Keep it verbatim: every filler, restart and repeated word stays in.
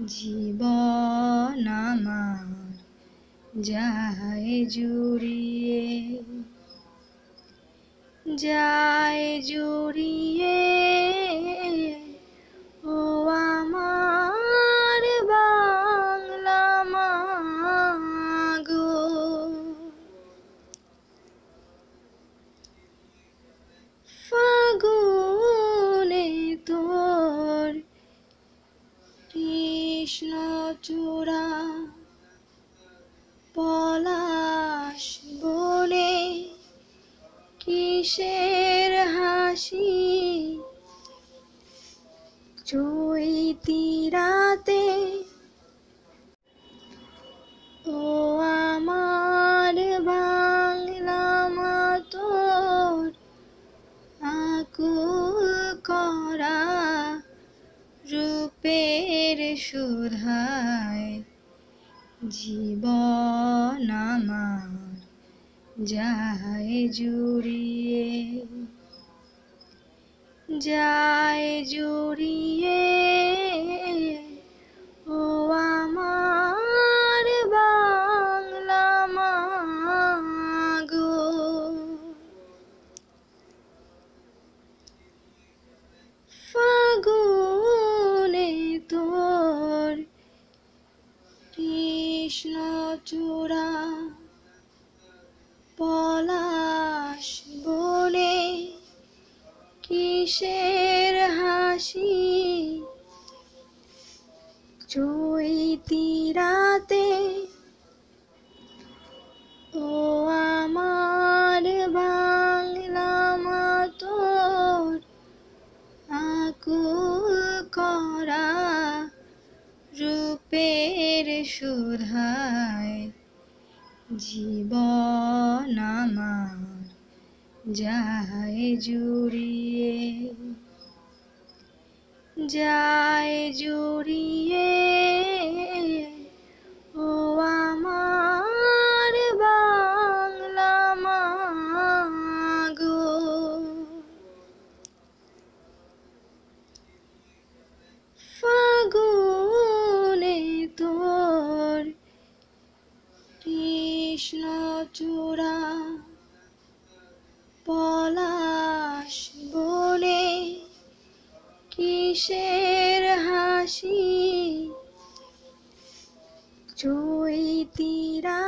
জীবন আমার যায় জুড়িয়ে, যায় জুড়িয়ে ও আমার বাংলা মা গো। ফাগুনে তোর কৃষ্ণচূড়া পলাশ বনে কিসের হাসি, চৈতি রাতে ও আমার বাংলা মা তোর আকুল করা রূপের সুধায় জীবন আমার যায় জুড়িয়ে, যায় জুড়িয়ে ও আমার বাংলা মা গো। ফাগুনে তোর কৃষ্ণচূড়া পলাশ বনে কিসের হাসি, চৈতি রাতে ও আমার বাংলা মা তোর আকুল করা রূপের সুধায় জীবন আমার যায় জুড়িয়ে, যায় জুড়িয়ে ও আমার বাংলা মা গো। ফাগুনে তোর কৃষ্ণচূড়া পলাশ বনে কিসের হাসি, চৈতি